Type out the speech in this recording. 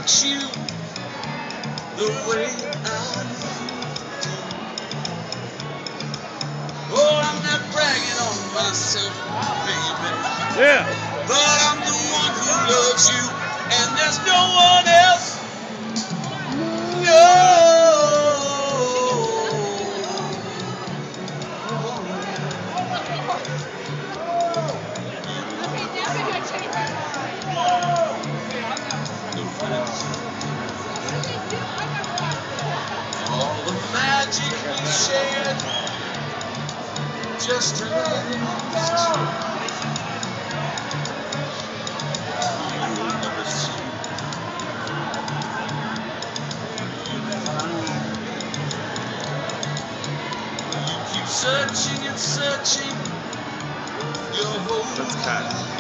want you the way I do. Oh, I'm not bragging on myself, baby. Yeah. But I'm the one who loves you, and there's no one else. No. All the magic we shared just ends. You'll never see. You'll find. You keep searching and searching. Your whole Let's cut.